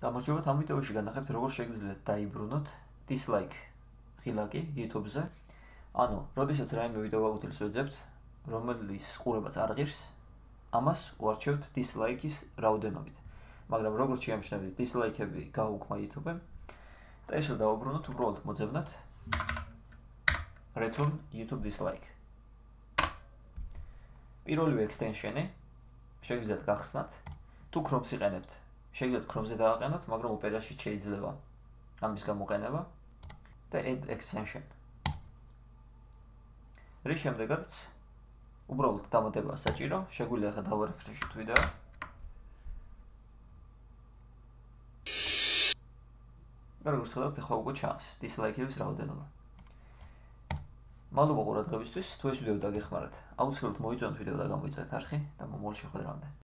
გამარჯობათ, ამ ვიდეოში განახებთ როგორ შეგიძლიათ დაიბრუნოთ dislike ღილაკი YouTube-ზე. ანუ, როდესაც რაიმე ვიდეო გაგვთვალის ვეძებთ, რომელიც ყურებაც არ ღირს, ამას უარჩევთ dislike-ის რაოდენობით. მაგრამ როგორც შეამჩნევთ, dislike-ები გაუქმა YouTube-ემ და ესე დავუბრუნოთ უბრალოდ მოძებნათ return YouTube dislike. პირველივე extension-ი შეგიძლიათ გახსნათ, თუ Chrome-ს იყენებთ. შეგიძლიათ Chrome-ზე დააყენოთ, მაგრამ ოპერაში შეიძლება ამის გამოყენება და add extension. რის შემდეგაც უბრალოდ დამატებაა საჭირო, შეგვიძლია ახლა დავარეფრეშოთ ვიდეო. და როგორც ხედავთ, ახლა უკვე ჩანს dislike-ების რაოდენობა. მადლობა ყურადღებისთვის. თუ ეს ვიდეო დაგეხმარათ, აუცილებლად მოიწონთ ვიდეო და გამოიწერეთ არხი და მომავალ შეხვედრამდე.